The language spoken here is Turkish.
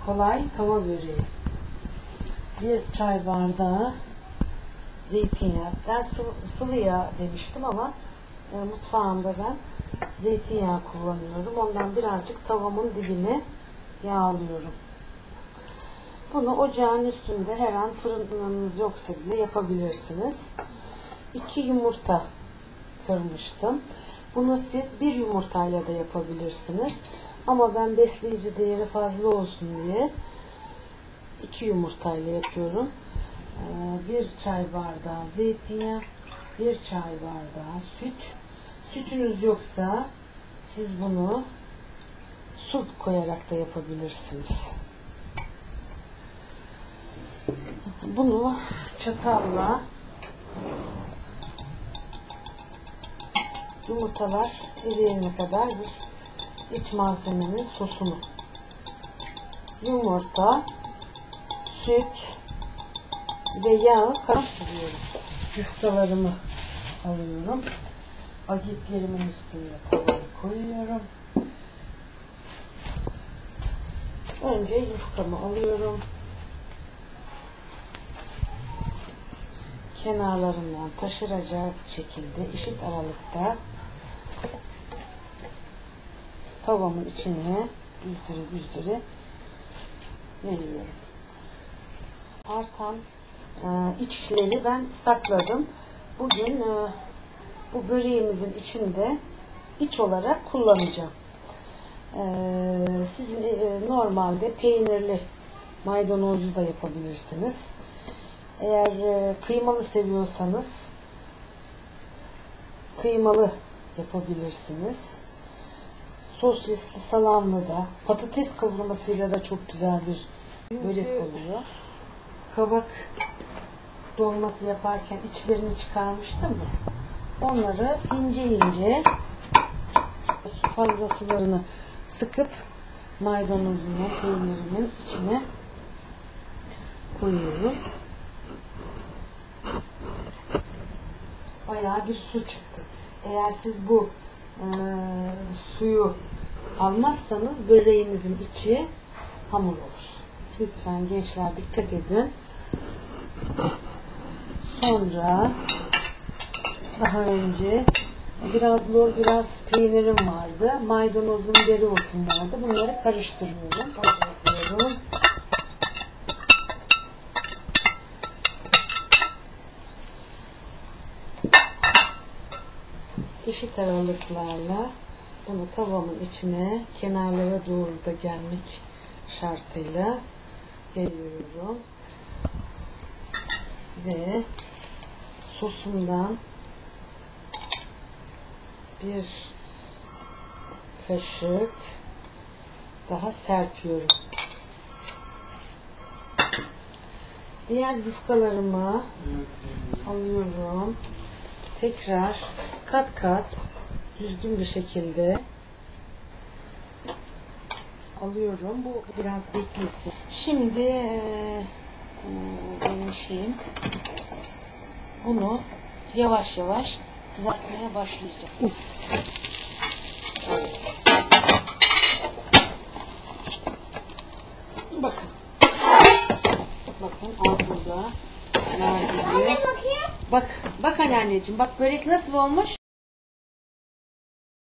kolay tava böreği. 1 çay bardağı zeytinyağı. Ben sıvı yağ demiştim ama mutfağımda ben zeytinyağı kullanıyorum. Ondan birazcık tavamın dibine yağlıyorum. Bunu ocağın üstünde her an, fırınınız yoksa bile yapabilirsiniz. 2 yumurta kırmıştım. Bunu siz 1 yumurtayla da yapabilirsiniz. Ama ben besleyici değeri fazla olsun diye 2 yumurtayla yapıyorum. 1 çay bardağı zeytinyağı, 1 çay bardağı süt. Sütünüz yoksa siz bunu su koyarak da yapabilirsiniz. Bunu çatalla yumurtalar eriyene kadar bir iç malzemenin sosunu, yumurta, süt ve yağı karıştırıyorum. Yufkalarımı alıyorum. Bagetlerimin üstüne tavayı koyuyorum. Önce yufkamı alıyorum. Kenarlarından taşıracak şekilde eşit aralıkta tavamın içine büzdüre veriyorum. Artan içleri ben sakladım. Bugün bu böreğimizin içinde iç olarak kullanacağım. Siz normalde peynirli maydanozlu da yapabilirsiniz. Eğer kıymalı seviyorsanız kıymalı yapabilirsiniz. Sosisli, salamlı da, patates kavurmasıyla da çok güzel bir börek oluyor. Kabak dolması yaparken içlerini çıkarmıştım ya. Onları ince ince fazla sularını sıkıp maydanozumu peynirimin içine koyuyorum. Bayağı bir su çıktı. Eğer siz bu suyu almazsanız böreğinizin içi hamur olur. Lütfen gençler dikkat edin. Sonra daha önce biraz lor, biraz peynirim vardı. Maydanozum, dereotum vardı. Bunları karıştırıyorum. Karıştırıyorum. Eşit aralıklarla bunu tavamın içine kenarlara doğru da gelmek şartıyla yayıyorum. Ve sosumdan bir kaşık daha serpiyorum. Diğer yufkalarımı alıyorum. Tekrar kat kat düzgün bir şekilde alıyorum. Bu biraz beklesin. Şimdi benim şeyim, bunu yavaş yavaş kızartmaya başlayacağım. Bakın. Bakın burada. Bak anneanneciğim. Bak börek nasıl olmuş?